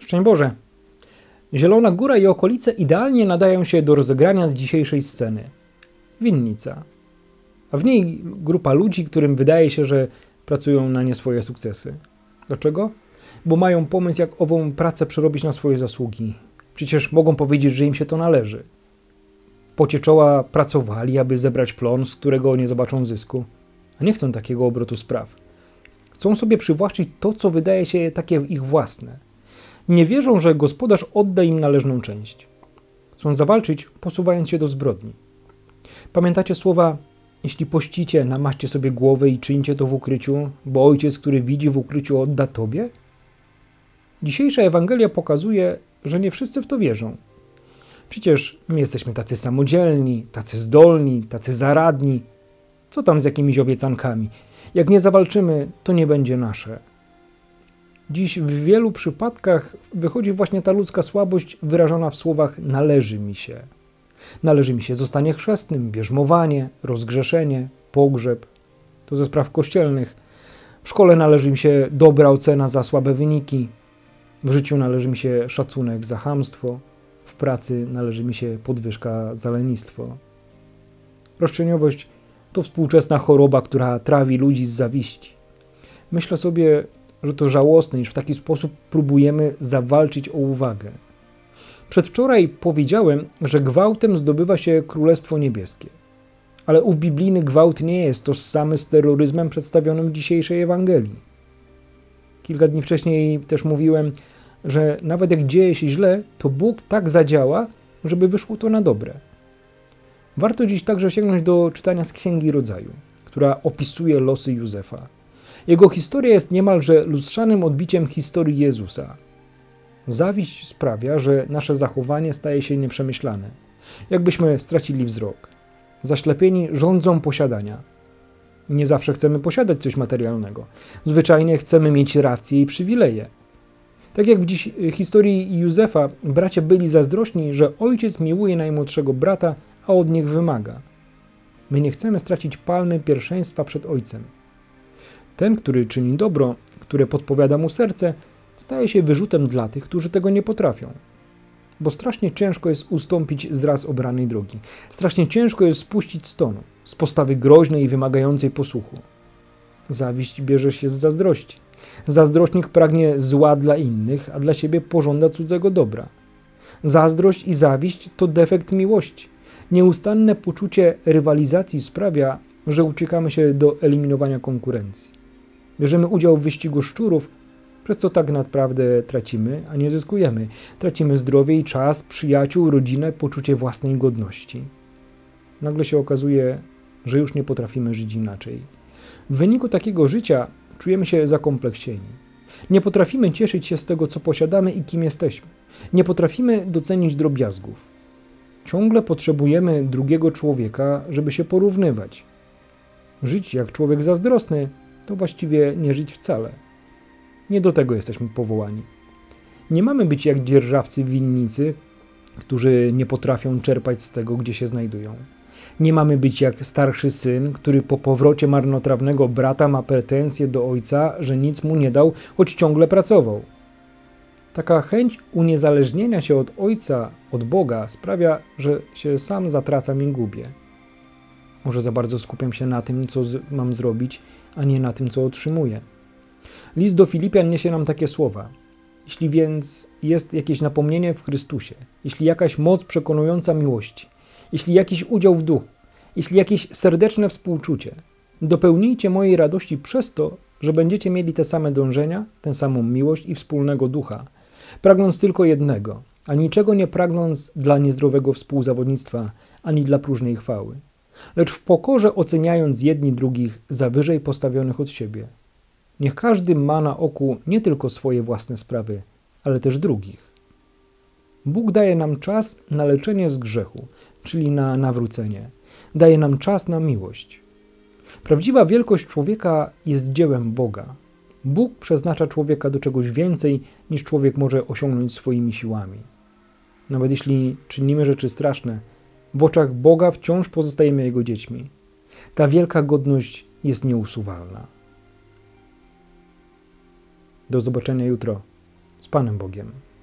Szczęść Boże! Zielona Góra i okolice idealnie nadają się do rozegrania z dzisiejszej sceny. Winnica. A w niej grupa ludzi, którym wydaje się, że pracują na nie swoje sukcesy. Dlaczego? Bo mają pomysł, jak ową pracę przerobić na swoje zasługi. Przecież mogą powiedzieć, że im się to należy. W pocie czoła pracowali, aby zebrać plon, z którego nie zobaczą zysku. A nie chcą takiego obrotu spraw. Chcą sobie przywłaszczyć to, co wydaje się takie ich własne. Nie wierzą, że gospodarz odda im należną część. Chcą zawalczyć, posuwając się do zbrodni. Pamiętacie słowa: jeśli pościcie, namaście sobie głowę i czyńcie to w ukryciu, bo ojciec, który widzi w ukryciu, odda tobie? Dzisiejsza Ewangelia pokazuje, że nie wszyscy w to wierzą. Przecież my jesteśmy tacy samodzielni, tacy zdolni, tacy zaradni. Co tam z jakimiś obiecankami? Jak nie zawalczymy, to nie będzie nasze. Dziś w wielu przypadkach wychodzi właśnie ta ludzka słabość wyrażona w słowach należy mi się. Należy mi się zostanie chrzestnym, bierzmowanie, rozgrzeszenie, pogrzeb. To ze spraw kościelnych. W szkole należy mi się dobra ocena za słabe wyniki. W życiu należy mi się szacunek za chamstwo. W pracy należy mi się podwyżka za lenistwo. Roszczeniowość to współczesna choroba, która trawi ludzi z zawiści. Myślę sobie, że to żałosne, iż w taki sposób próbujemy zawalczyć o uwagę. Przedwczoraj powiedziałem, że gwałtem zdobywa się Królestwo Niebieskie. Ale ów biblijny gwałt nie jest tożsamy z terroryzmem przedstawionym w dzisiejszej Ewangelii. Kilka dni wcześniej też mówiłem, że nawet jak dzieje się źle, to Bóg tak zadziała, żeby wyszło to na dobre. Warto dziś także sięgnąć do czytania z Księgi Rodzaju, która opisuje losy Józefa. Jego historia jest niemalże lustrzanym odbiciem historii Jezusa. Zawiść sprawia, że nasze zachowanie staje się nieprzemyślane. Jakbyśmy stracili wzrok. Zaślepieni żądzą posiadania. Nie zawsze chcemy posiadać coś materialnego. Zwyczajnie chcemy mieć rację i przywileje. Tak jak w historii Józefa, bracia byli zazdrośni, że ojciec miłuje najmłodszego brata, a od nich wymaga. My nie chcemy stracić palmy pierwszeństwa przed ojcem. Ten, który czyni dobro, które podpowiada mu serce, staje się wyrzutem dla tych, którzy tego nie potrafią. Bo strasznie ciężko jest ustąpić z raz obranej drogi. Strasznie ciężko jest spuścić z tonu, z postawy groźnej i wymagającej posłuchu. Zawiść bierze się z zazdrości. Zazdrośnik pragnie zła dla innych, a dla siebie pożąda cudzego dobra. Zazdrość i zawiść to defekt miłości. Nieustanne poczucie rywalizacji sprawia, że uciekamy się do eliminowania konkurencji. Bierzemy udział w wyścigu szczurów, przez co tak naprawdę tracimy, a nie zyskujemy. Tracimy zdrowie i czas, przyjaciół, rodzinę, poczucie własnej godności. Nagle się okazuje, że już nie potrafimy żyć inaczej. W wyniku takiego życia czujemy się zakompleksieni. Nie potrafimy cieszyć się z tego, co posiadamy i kim jesteśmy. Nie potrafimy docenić drobiazgów. Ciągle potrzebujemy drugiego człowieka, żeby się porównywać. Żyć jak człowiek zazdrosny to właściwie nie żyć wcale. Nie do tego jesteśmy powołani. Nie mamy być jak dzierżawcy w winnicy, którzy nie potrafią czerpać z tego, gdzie się znajdują. Nie mamy być jak starszy syn, który po powrocie marnotrawnego brata ma pretensje do ojca, że nic mu nie dał, choć ciągle pracował. Taka chęć uniezależnienia się od ojca, od Boga sprawia, że się sam zatracam i gubię. Może za bardzo skupiam się na tym, co mam zrobić, a nie na tym, co otrzymuję. List do Filipian niesie nam takie słowa. Jeśli więc jest jakieś napomnienie w Chrystusie, jeśli jakaś moc przekonująca miłości, jeśli jakiś udział w duchu, jeśli jakieś serdeczne współczucie, dopełnijcie mojej radości przez to, że będziecie mieli te same dążenia, tę samą miłość i wspólnego ducha, pragnąc tylko jednego, a niczego nie pragnąc dla niezdrowego współzawodnictwa, ani dla próżnej chwały, lecz w pokorze oceniając jedni drugich za wyżej postawionych od siebie. Niech każdy ma na oku nie tylko swoje własne sprawy, ale też drugich. Bóg daje nam czas na leczenie z grzechu, czyli na nawrócenie. Daje nam czas na miłość. Prawdziwa wielkość człowieka jest dziełem Boga. Bóg przeznacza człowieka do czegoś więcej, niż człowiek może osiągnąć swoimi siłami. Nawet jeśli czynimy rzeczy straszne, w oczach Boga wciąż pozostajemy Jego dziećmi. Ta wielka godność jest nieusuwalna. Do zobaczenia jutro. Z Panem Bogiem.